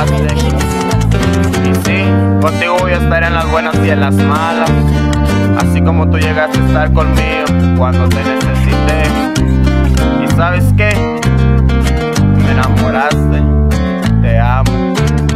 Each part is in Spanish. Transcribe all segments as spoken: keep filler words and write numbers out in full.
enamoraste. Y sí, contigo voy a estar en las buenas y en las malas, así como tú llegaste a estar conmigo cuando te necesité. ¿Y sabes qué? Me enamoraste, te amo.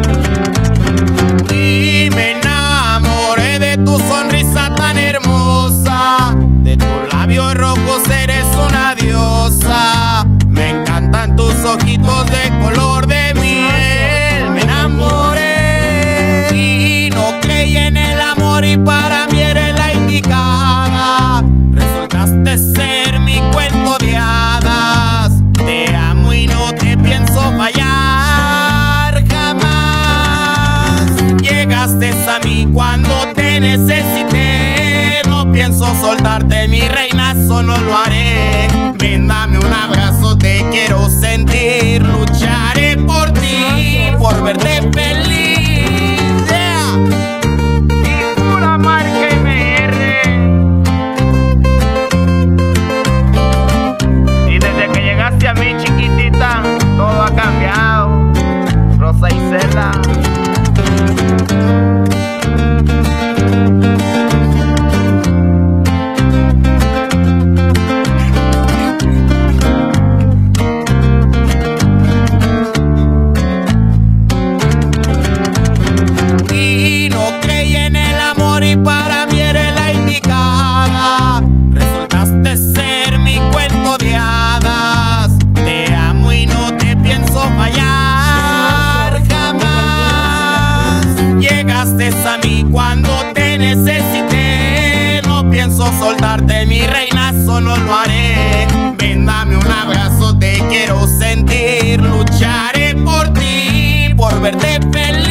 Y me enamoré de tu sonrisa tan hermosa, de tus labios rojos, eres una diosa. Me encantan tus ojitos de color de miel. Me enamoré y no creí en el amor, y para mí eres la indicada. Resultaste ser mi cuento de hadas. Te amo y no te pienso fallar jamás. Llegaste a mí cuando te necesité. No pienso soltarte, mi reina, solo lo haré. Ven, dame un abrazo, te quiero sentir. Lucharé por ti, por verte feliz. Yeah. Y pura marca M R. Y desde que llegaste a mí, chiquitita, todo ha cambiado. Rosa Isela. Y para mí eres la indicada. Resultaste ser mi cuento de hadas. Te amo y no te pienso fallar jamás. Llegaste a mí cuando te necesité. No pienso soltarte, mi reina, solo lo haré. Ven, dame un abrazo, te quiero sentir. Lucharé por ti, por verte feliz.